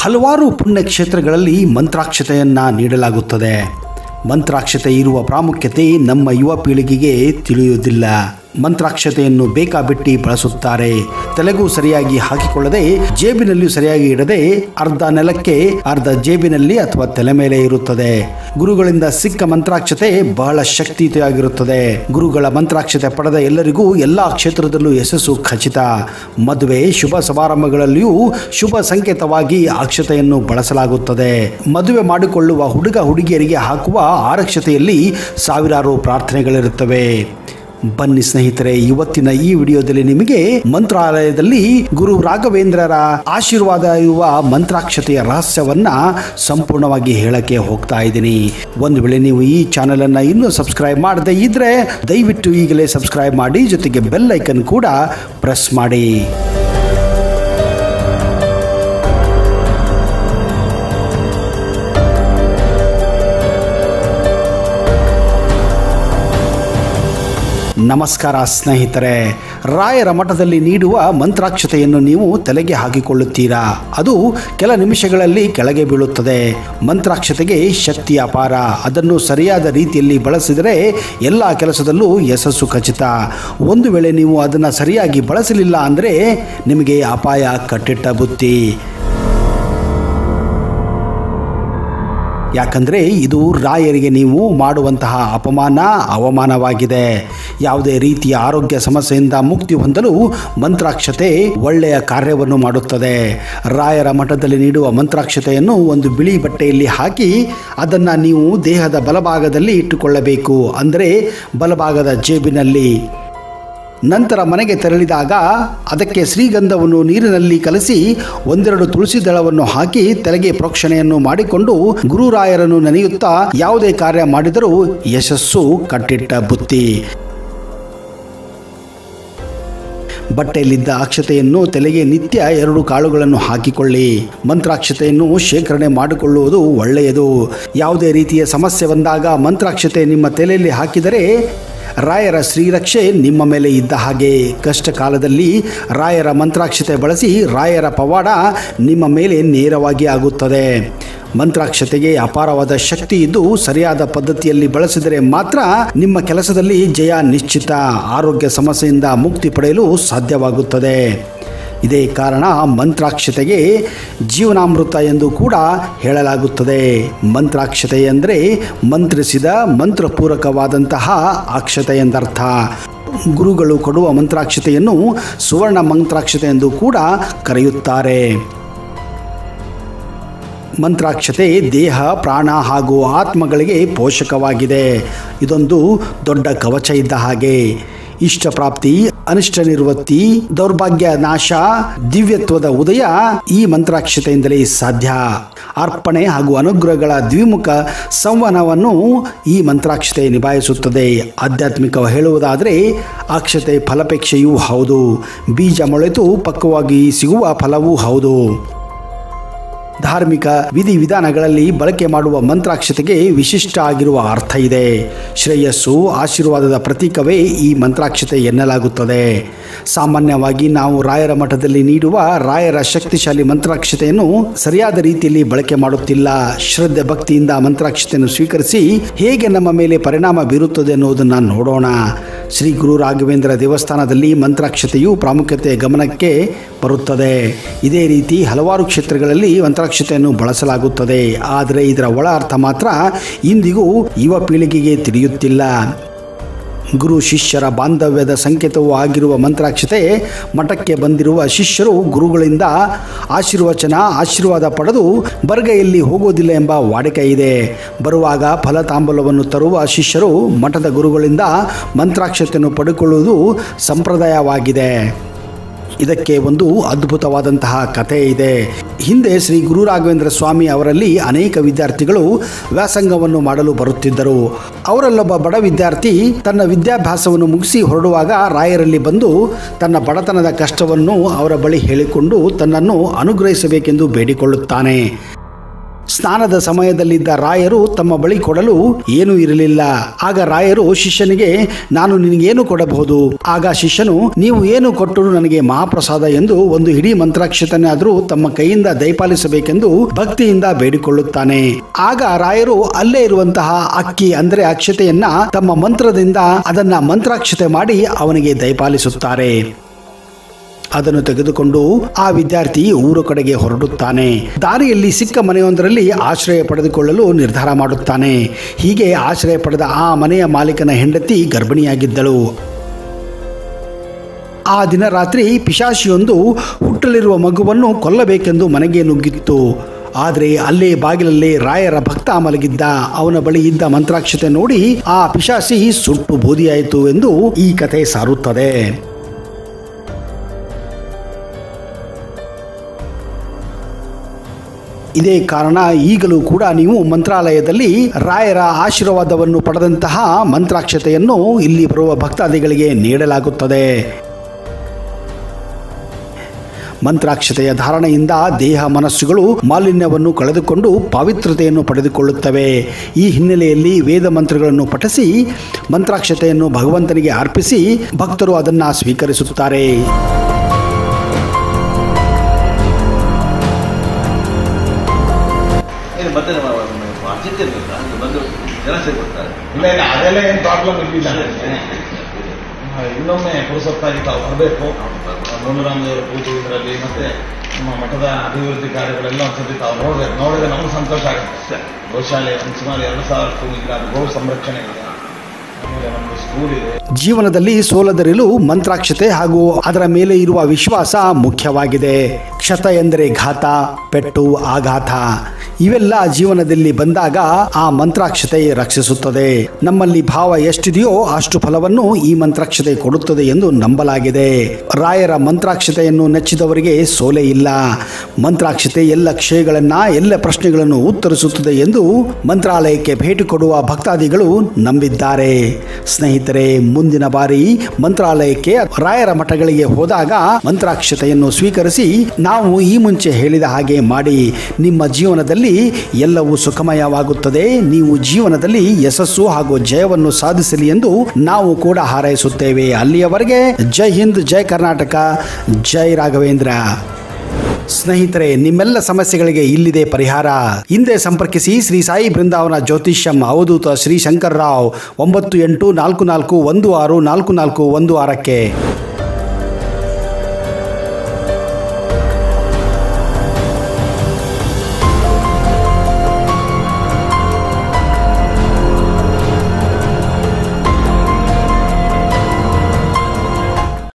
ಹಲವಾರು ಪುಣ್ಯಕ್ಷೇತ್ರಗಳಲ್ಲಿ ಮಂತ್ರಾಕ್ಷತೆಯನ್ನು ನೀಡಲಾಗುತ್ತದೆ. ಮಂತ್ರಾಕ್ಷತೆ ಇರುವ ಪ್ರಾಮುಖ್ಯತೆ ನಮ್ಮ ಯುವ ಪೀಳಿಗೆಗೆ ತಿಳಿಯುವುದಿಲ್ಲ. ಮಂತ್ರಾಕ್ಷತೆಯನ್ನು ಬೇಕಾಬಿಟ್ಟಿ ಬಳಸುತ್ತಾರೆ. ತಲೆಗೂ ಸರಿಯಾಗಿ ಹಾಕಿಕೊಳ್ಳದೆ, ಜೇಬಿನಲ್ಲಿಯೂ ಸರಿಯಾಗಿ ಇಡದೆ, ಅರ್ಧ ನೆಲಕ್ಕೆ ಅರ್ಧ ಜೇಬಿನಲ್ಲಿ ಅಥವಾ ತಲೆ ಮೇಲೆ ಇರುತ್ತದೆ. ಗುರುಗಳಿಂದ ಸಿಕ್ಕ ಮಂತ್ರಾಕ್ಷತೆ ಬಹಳ ಶಕ್ತಿಯುತವಾಗಿರುತ್ತದೆ. ಗುರುಗಳ ಮಂತ್ರಾಕ್ಷತೆ ಪಡೆದ ಎಲ್ಲರಿಗೂ ಎಲ್ಲಾ ಕ್ಷೇತ್ರದಲ್ಲೂ ಯಶಸ್ಸು ಖಚಿತ. ಮದುವೆ ಶುಭ ಸಮಾರಂಭಗಳಲ್ಲಿಯೂ ಶುಭ ಸಂಕೇತವಾಗಿ ಅಕ್ಷತೆಯನ್ನು ಬಳಸಲಾಗುತ್ತದೆ. ಮದುವೆ ಮಾಡಿಕೊಳ್ಳುವ ಹುಡುಗ ಹುಡುಗಿಯರಿಗೆ ಹಾಕುವ ಆರಕ್ಷತೆಯಲ್ಲಿ ಸಾವಿರಾರು ಪ್ರಾರ್ಥನೆಗಳಿರುತ್ತವೆ. ಬನ್ನಿ ಸ್ನೇಹಿತರೆ, ಇವತ್ತಿನ ಈ ವಿಡಿಯೋದಲ್ಲಿ ನಿಮಗೆ ಮಂತ್ರಾಲಯದಲ್ಲಿ ಗುರು ರಾಘವೇಂದ್ರರ ಆಶೀರ್ವಾದ ಇರುವ ಮಂತ್ರಾಕ್ಷತೆಯ ರಹಸ್ಯವನ್ನ ಸಂಪೂರ್ಣವಾಗಿ ಹೇಳಕ್ಕೆ ಹೋಗ್ತಾ ಇದ್ದೀನಿ. ಒಂದು ವೇಳೆ ನೀವು ಈ ಚಾನೆಲ್ ಅನ್ನ ಇನ್ನೂ ಸಬ್ಸ್ಕ್ರೈಬ್ ಮಾಡದೇ ಇದ್ರೆ ದಯವಿಟ್ಟು ಈಗಲೇ ಸಬ್ಸ್ಕ್ರೈಬ್ ಮಾಡಿ, ಜೊತೆಗೆ ಬೆಲ್ ಐಕನ್ ಕೂಡ ಪ್ರೆಸ್ ಮಾಡಿ. ನಮಸ್ಕಾರ ಸ್ನೇಹಿತರೆ, ರಾಯರ ಮಠದಲ್ಲಿ ನೀಡುವ ಮಂತ್ರಾಕ್ಷತೆಯನ್ನು ನೀವು ತಲೆಗೆ ಹಾಕಿಕೊಳ್ಳುತ್ತೀರಾ. ಅದು ಕೆಲ ನಿಮಿಷಗಳಲ್ಲಿ ಕೆಳಗೆ ಬೀಳುತ್ತದೆ. ಮಂತ್ರಾಕ್ಷತೆಗೆ ಶಕ್ತಿ ಅಪಾರ. ಅದನ್ನು ಸರಿಯಾದ ರೀತಿಯಲ್ಲಿ ಬಳಸಿದರೆ ಎಲ್ಲ ಕೆಲಸದಲ್ಲೂ ಯಶಸ್ಸು ಖಚಿತ. ಒಂದು ವೇಳೆ ನೀವು ಅದನ್ನು ಸರಿಯಾಗಿ ಬಳಸಲಿಲ್ಲ ಅಂದರೆ ನಿಮಗೆ ಅಪಾಯ ಕಟ್ಟಿಟ್ಟ ಬುತ್ತಿ. ಯಾಕಂದರೆ ಇದು ರಾಯರಿಗೆ ನೀವು ಮಾಡುವಂತಹ ಅವಮಾನವಾಗಿದೆ. ಯಾವುದೇ ರೀತಿಯ ಆರೋಗ್ಯ ಸಮಸ್ಯೆಯಿಂದ ಮುಕ್ತಿ ಹೊಂದಲು ಮಂತ್ರಾಕ್ಷತೆ ಒಳ್ಳೆಯ ಕಾರ್ಯವನ್ನು ಮಾಡುತ್ತದೆ. ರಾಯರ ಮಠದಲ್ಲಿ ನೀಡುವ ಮಂತ್ರಾಕ್ಷತೆಯನ್ನು ಒಂದು ಬಿಳಿ ಬಟ್ಟೆಯಲ್ಲಿ ಹಾಕಿ ಅದನ್ನು ನೀವು ದೇಹದ ಬಲಭಾಗದಲ್ಲಿ ಇಟ್ಟುಕೊಳ್ಳಬೇಕು, ಅಂದರೆ ಬಲಭಾಗದ ಜೇಬಿನಲ್ಲಿ. ನಂತರ ಮನೆಗೆ ತೆರಳಿದಾಗ ಅದಕ್ಕೆ ಶ್ರೀಗಂಧವನ್ನು ನೀರಿನಲ್ಲಿ ಕಲಸಿ ಒಂದೆರಡು ತುಳಸಿ ದಳವನ್ನು ಹಾಕಿ ತಲೆಗೆ ಪ್ರೋಕ್ಷಣೆಯನ್ನು ಮಾಡಿಕೊಂಡು ಗುರುರಾಯರನ್ನು ನೆನೆಯುತ್ತಾ ಯಾವುದೇ ಕಾರ್ಯ ಮಾಡಿದರೂ ಯಶಸ್ಸು ಕಟ್ಟಿಟ್ಟ ಬುತ್ತಿ. ಬಟ್ಟೆಯಲ್ಲಿದ್ದ ಅಕ್ಷತೆಯನ್ನು ತಲೆಗೆ ನಿತ್ಯ 2 ಕಾಳುಗಳನ್ನು ಹಾಕಿಕೊಳ್ಳಿ. ಮಂತ್ರಾಕ್ಷತೆಯನ್ನು ಶೇಖರಣೆ ಮಾಡಿಕೊಳ್ಳುವುದು ಒಳ್ಳೆಯದು. ಯಾವುದೇ ರೀತಿಯ ಸಮಸ್ಯೆ ಬಂದಾಗ ಮಂತ್ರಾಕ್ಷತೆ ನಿಮ್ಮ ತಲೆಯಲ್ಲಿ ಹಾಕಿದರೆ ರಾಯರ ಶ್ರೀರಕ್ಷೆ ನಿಮ್ಮ ಮೇಲೆ ಇದ್ದ ಹಾಗೆ. ಕಷ್ಟ ಕಾಲದಲ್ಲಿ ರಾಯರ ಮಂತ್ರಾಕ್ಷತೆ ಬಳಸಿ ರಾಯರ ಪವಾಡ ನಿಮ್ಮ ಮೇಲೆ ನೇರವಾಗಿ ಆಗುತ್ತದೆ. ಮಂತ್ರಾಕ್ಷತೆಗೆ ಅಪಾರವಾದ ಶಕ್ತಿ ಇದ್ದು ಸರಿಯಾದ ಪದ್ಧತಿಯಲ್ಲಿ ಬಳಸಿದರೆ ಮಾತ್ರ ನಿಮ್ಮ ಕೆಲಸದಲ್ಲಿ ಜಯ ನಿಶ್ಚಿತ. ಆರೋಗ್ಯ ಸಮಸ್ಯೆಯಿಂದ ಮುಕ್ತಿ ಪಡೆಯಲು ಸಾಧ್ಯವಾಗುತ್ತದೆ. ಇದೇ ಕಾರಣ ಮಂತ್ರಾಕ್ಷತೆಗೆ ಜೀವನಾಮೃತ ಎಂದು ಕೂಡ ಹೇಳಲಾಗುತ್ತದೆ. ಮಂತ್ರಾಕ್ಷತೆ ಎಂದರೆ ಮಂತ್ರಿಸಿದ ಮಂತ್ರಪೂರಕವಾದಂತಹ ಅಕ್ಷತೆ ಎಂದರ್ಥ. ಗುರುಗಳು ಕೊಡುವ ಮಂತ್ರಾಕ್ಷತೆಯನ್ನು ಸುವರ್ಣ ಮಂತ್ರಾಕ್ಷತೆ ಎಂದು ಕೂಡ ಕರೆಯುತ್ತಾರೆ. ಮಂತ್ರಾಕ್ಷತೆ ದೇಹ, ಪ್ರಾಣ ಹಾಗೂ ಆತ್ಮಗಳಿಗೆ ಪೋಷಕವಾಗಿದೆ. ಇದೊಂದು ದೊಡ್ಡ ಕವಚ ಇದ್ದ ಹಾಗೆ. ಇಷ್ಟ ಪ್ರಾಪ್ತಿ, ಅನಿಷ್ಟ ನಿವೃತ್ತಿ, ದೌರ್ಭಾಗ್ಯ ನಾಶ, ದಿವ್ಯತ್ವದ ಉದಯ ಈ ಮಂತ್ರಾಕ್ಷತೆಯಿಂದಲೇ ಸಾಧ್ಯ. ಅರ್ಪಣೆ ಹಾಗೂ ಅನುಗ್ರಹಗಳ ದ್ವಿಮುಖ ಸಂವಹನವನ್ನು ಈ ಮಂತ್ರಾಕ್ಷತೆ ನಿಭಾಯಿಸುತ್ತದೆ. ಆಧ್ಯಾತ್ಮಿಕ ಹೇಳುವುದಾದರೆ ಅಕ್ಷತೆ ಫಲಾಪೇಕ್ಷೆಯೂ ಹೌದು, ಬೀಜ ಮೊಳೆತು ಪಕ್ವವಾಗಿ ಸಿಗುವ ಫಲವೂ ಹೌದು. ಧಾರ್ಮಿಕ ವಿಧಿವಿಧಾನಗಳಲ್ಲಿ ಬಳಕೆ ಮಾಡುವ ಮಂತ್ರಾಕ್ಷತೆಗೆ ವಿಶಿಷ್ಟ ಆಗಿರುವ ಅರ್ಥ ಇದೆ. ಶ್ರೇಯಸ್ಸು, ಆಶೀರ್ವಾದದ ಪ್ರತೀಕವೇ ಈ ಮಂತ್ರಾಕ್ಷತೆ ಎನ್ನಲಾಗುತ್ತದೆ. ಸಾಮಾನ್ಯವಾಗಿ ನಾವು ರಾಯರ ಮಠದಲ್ಲಿ ನೀಡುವ ರಾಯರ ಶಕ್ತಿಶಾಲಿ ಮಂತ್ರಾಕ್ಷತೆಯನ್ನು ಸರಿಯಾದ ರೀತಿಯಲ್ಲಿ ಬಳಕೆ ಮಾಡುತ್ತಿಲ್ಲ. ಶ್ರದ್ಧೆ ಭಕ್ತಿಯಿಂದ ಮಂತ್ರಾಕ್ಷತೆಯನ್ನು ಸ್ವೀಕರಿಸಿ ಹೇಗೆ ನಮ್ಮ ಮೇಲೆ ಪರಿಣಾಮ ಬೀರುತ್ತದೆ ಎನ್ನುವುದನ್ನು ನೋಡೋಣ. ಶ್ರೀ ಗುರು ರಾಘವೇಂದ್ರ ದೇವಸ್ಥಾನದಲ್ಲಿ ಮಂತ್ರಾಕ್ಷತೆಯು ಪ್ರಾಮುಖ್ಯತೆ ಗಮನಕ್ಕೆ ಬರುತ್ತದೆ. ಇದೇ ರೀತಿ ಹಲವಾರು ಕ್ಷೇತ್ರಗಳಲ್ಲಿ ಮಂತ್ರಾಕ್ಷತೆಯನ್ನು ಬಳಸಲಾಗುತ್ತದೆ. ಆದರೆ ಇದರ ಒಳ ಅರ್ಥ ಮಾತ್ರ ಇಂದಿಗೂ ಯುವ ಪೀಳಿಗೆಗೆ ತಿಳಿಯುತ್ತಿಲ್ಲ. ಗುರು ಶಿಷ್ಯರ ಬಾಂಧವ್ಯದ ಸಂಕೇತವೂ ಆಗಿರುವ ಮಂತ್ರಾಕ್ಷತೆ ಮಠಕ್ಕೆ ಬಂದಿರುವ ಶಿಷ್ಯರು ಗುರುಗಳಿಂದ ಆಶೀರ್ವಾದ ಪಡೆದು ಬರಗೈಯಲ್ಲಿ ಹೋಗುವುದಿಲ್ಲ ಎಂಬ ವಾಡಿಕೆ ಇದೆ. ಬರುವಾಗ ಫಲತಾಂಬೂಲವನ್ನು ತರುವ ಶಿಷ್ಯರು ಮಠದ ಗುರುಗಳಿಂದ ಮಂತ್ರಾಕ್ಷತೆಯನ್ನು ಪಡೆದುಕೊಳ್ಳುವುದು ಸಂಪ್ರದಾಯವಾಗಿದೆ. ಇದಕ್ಕೆ ಒಂದು ಅದ್ಭುತವಾದಂತಹ ಕಥೆ ಇದೆ. ಹಿಂದೆ ಶ್ರೀ ಗುರು ರಾಘವೇಂದ್ರ ಸ್ವಾಮಿ ಅವರಲ್ಲಿ ಅನೇಕ ವಿದ್ಯಾರ್ಥಿಗಳು ವ್ಯಾಸಂಗವನ್ನು ಮಾಡಲು ಬರುತ್ತಿದ್ದರು. ಅವರಲ್ಲೊಬ್ಬ ಬಡ ವಿದ್ಯಾರ್ಥಿ ತನ್ನ ವಿದ್ಯಾಭ್ಯಾಸವನ್ನು ಮುಗಿಸಿ ಹೊರಡುವಾಗ ರಾಯರಲ್ಲಿ ಬಂದು ತನ್ನ ಬಡತನದ ಕಷ್ಟವನ್ನು ಅವರ ಬಳಿ ಹೇಳಿಕೊಂಡು ತನ್ನನ್ನು ಅನುಗ್ರಹಿಸಬೇಕೆಂದು ಬೇಡಿಕೊಳ್ಳುತ್ತಾನೆ. ಸ್ನಾನದ ಸಮಯದಲ್ಲಿದ್ದ ರಾಯರು ತಮ್ಮ ಬಳಿ ಕೊಡಲು ಏನೂ ಇರಲಿಲ್ಲ. ಆಗ ರಾಯರು ಶಿಷ್ಯನಿಗೆ, ನಾನು ನಿನಗೇನು ಕೊಡಬಹುದು? ಆಗ ಶಿಷ್ಯನು, ನೀವು ಏನು ಕೊಟ್ಟರು ನನಗೆ ಮಹಾಪ್ರಸಾದ ಎಂದು ಒಂದು ಹಿಡಿ ಮಂತ್ರಾಕ್ಷತೆಯಾದರೂ ತಮ್ಮ ಕೈಯಿಂದ ದಯಪಾಲಿಸಬೇಕೆಂದು ಭಕ್ತಿಯಿಂದ ಬೇಡಿಕೊಳ್ಳುತ್ತಾನೆ. ಆಗ ರಾಯರು ಅಲ್ಲೇ ಇರುವಂತಹ ಅಕ್ಕಿ ಅಂದರೆ ಅಕ್ಷತೆಯನ್ನ ತಮ್ಮ ಮಂತ್ರದಿಂದ ಅದನ್ನ ಮಂತ್ರಾಕ್ಷತೆ ಮಾಡಿ ಅವನಿಗೆ ದಯಪಾಲಿಸುತ್ತಾರೆ. ಅದನ್ನು ತೆಗೆದುಕೊಂಡು ಆ ವಿದ್ಯಾರ್ಥಿ ಊರು ಕಡೆಗೆ ಹೊರಡುತ್ತಾನೆ. ದಾರಿಯಲ್ಲಿ ಸಿಕ್ಕ ಮನೆಯೊಂದರಲ್ಲಿ ಆಶ್ರಯ ಪಡೆದುಕೊಳ್ಳಲು ನಿರ್ಧಾರ ಮಾಡುತ್ತಾನೆ. ಹೀಗೆ ಆಶ್ರಯ ಪಡೆದ ಆ ಮನೆಯ ಮಾಲೀಕನ ಹೆಂಡತಿ ಗರ್ಭಿಣಿಯಾಗಿದ್ದಳು. ಆ ದಿನ ರಾತ್ರಿ ಪಿಶಾಚಿಯೊಂದು ಹುಟ್ಟಲಿರುವ ಮಗುವನ್ನು ಕೊಲ್ಲಬೇಕೆಂದು ಮನೆಗೆ ನುಗ್ಗಿತ್ತು. ಆದರೆ ಅಲ್ಲೇ ಬಾಗಿಲಲ್ಲೇ ರಾಯರ ಭಕ್ತ ಮಲಗಿದ್ದ. ಅವನ ಬಳಿ ಇದ್ದ ಮಂತ್ರಾಕ್ಷತೆ ನೋಡಿ ಆ ಪಿಶಾಚಿ ಸುಟ್ಟು ಬೂದಿಯಾಯಿತು ಎಂದು ಈ ಕಥೆ ಸಾರುತ್ತದೆ. ಇದೇ ಕಾರಣ ಈಗಲೂ ಕೂಡ ನೀವು ಮಂತ್ರಾಲಯದಲ್ಲಿ ರಾಯರ ಆಶೀರ್ವಾದವನ್ನು ಪಡೆದಂತಹ ಮಂತ್ರಾಕ್ಷತೆಯನ್ನು ಇಲ್ಲಿ ಬರುವ ಭಕ್ತಾದಿಗಳಿಗೆ ನೀಡಲಾಗುತ್ತದೆ. ಮಂತ್ರಾಕ್ಷತೆಯ ಧಾರಣೆಯಿಂದ ದೇಹ ಮನಸ್ಸುಗಳು ಮಾಲಿನ್ಯವನ್ನು ಕಳೆದುಕೊಂಡು ಪವಿತ್ರತೆಯನ್ನು ಪಡೆದುಕೊಳ್ಳುತ್ತವೆ. ಈ ಹಿನ್ನೆಲೆಯಲ್ಲಿ ವೇದ ಮಂತ್ರಗಳನ್ನು ಪಠಿಸಿ ಮಂತ್ರಾಕ್ಷತೆಯನ್ನು ಭಗವಂತನಿಗೆ ಅರ್ಪಿಸಿ ಭಕ್ತರು ಅದನ್ನು ಸ್ವೀಕರಿಸುತ್ತಾರೆ. ಮತ್ತೆ ಅರ್ಜೆಂಟ್ ಇರಲಿಲ್ಲ, ಬಂದು ಜನ ಸೇರ್ಕೊಡ್ತಾರೆ. ಇಲ್ಲ ಇಲ್ಲ, ಅದೆಲ್ಲ ಏನು ಪ್ರಾಬ್ಲಮ್ ಇರಲಿಲ್ಲ. ಇನ್ನೊಮ್ಮೆ ಪುರಸತ್ತಾಗಿ ತಾವು ಬರಬೇಕು. ಮೂಲರಾಮದೇವರ ಪೂಜೆ ಇದರಲ್ಲಿ ಮತ್ತೆ ನಮ್ಮ ಮಠದ ಅಭಿವೃದ್ಧಿ ಕಾರ್ಯಗಳೆಲ್ಲ ಒಂದ್ಸತಿ ತಾವು ನೋಡಿದ್ರೆ ನಮಗೆ ಸಂತೋಷ ಆಗುತ್ತೆ. ಗೋಶಾಲೆ ಸುಮಾರು 2,000ಕ್ಕೂ ಇಲ್ಲ ಗೋ ಸಂರಕ್ಷಣೆ ಇದೆ. ಜೀವನದಲ್ಲಿ ಸೋಲದಿರಲು ಮಂತ್ರಾಕ್ಷತೆ ಹಾಗೂ ಅದರ ಮೇಲೆ ಇರುವ ವಿಶ್ವಾಸ ಮುಖ್ಯವಾಗಿದೆ. ಕ್ಷತ ಎಂದರೆ ಘಾತ, ಪೆಟ್ಟು, ಆಘಾತ ಇವೆಲ್ಲ ಜೀವನದಲ್ಲಿ ಬಂದಾಗ ಆ ಮಂತ್ರಾಕ್ಷತೆ ರಕ್ಷಿಸುತ್ತದೆ. ನಮ್ಮಲ್ಲಿ ಭಾವ ಎಷ್ಟಿದೆಯೋ ಅಷ್ಟು ಫಲವನ್ನು ಈ ಮಂತ್ರಾಕ್ಷತೆ ಕೊಡುತ್ತದೆ ಎಂದು ನಂಬಲಾಗಿದೆ. ರಾಯರ ಮಂತ್ರಾಕ್ಷತೆಯನ್ನು ನೆಚ್ಚಿದವರಿಗೆ ಸೋಲೆ ಇಲ್ಲ. ಮಂತ್ರಾಕ್ಷತೆ ಎಲ್ಲ ಕ್ಷಯಗಳನ್ನ, ಎಲ್ಲ ಪ್ರಶ್ನೆಗಳನ್ನು ಉತ್ತರಿಸುತ್ತದೆ ಎಂದು ಮಂತ್ರಾಲಯಕ್ಕೆ ಭೇಟಿ ಕೊಡುವ ಭಕ್ತಾದಿಗಳು ನಂಬಿದ್ದಾರೆ. ಸ್ನೇಹಿತರೆ, ಮುಂದಿನ ಬಾರಿ ಮಂತ್ರಾಲಯಕ್ಕೆ ರಾಯರ ಮಠಗಳಿಗೆ ಹೋದಾಗ ಮಂತ್ರಾಕ್ಷತೆಯನ್ನು ಸ್ವೀಕರಿಸಿ ನಾವು ಈ ಮುಂಚೆ ಹೇಳಿದ ಹಾಗೆ ಮಾಡಿ. ನಿಮ್ಮ ಜೀವನದಲ್ಲಿ ಎಲ್ಲವೂ ಸುಖಮಯವಾಗುತ್ತದೆ. ನೀವು ಜೀವನದಲ್ಲಿ ಯಶಸ್ಸು ಹಾಗೂ ಜಯವನ್ನು ಸಾಧಿಸಲಿ ಎಂದು ನಾವು ಕೂಡ ಹಾರೈಸುತ್ತೇವೆ. ಅಲ್ಲಿಯವರೆಗೆ ಜೈ ಹಿಂದ್, ಜೈ ಕರ್ನಾಟಕ, ಜೈ ರಾಘವೇಂದ್ರ. ಸ್ನೇಹಿತರೆ, ನಿಮ್ಮೆಲ್ಲ ಸಮಸ್ಯೆಗಳಿಗೆ ಇಲ್ಲಿದೆ ಪರಿಹಾರ. ಹಿಂದೆ ಸಂಪರ್ಕಿಸಿ ಶ್ರೀ ಸಾಯಿ ಬೃಂದಾವನ ಜ್ಯೋತಿಷ್ಯಂ, ಅವಧೂತ ಶ್ರೀ ಶಂಕರ್ ರಾವ್, 9844164416.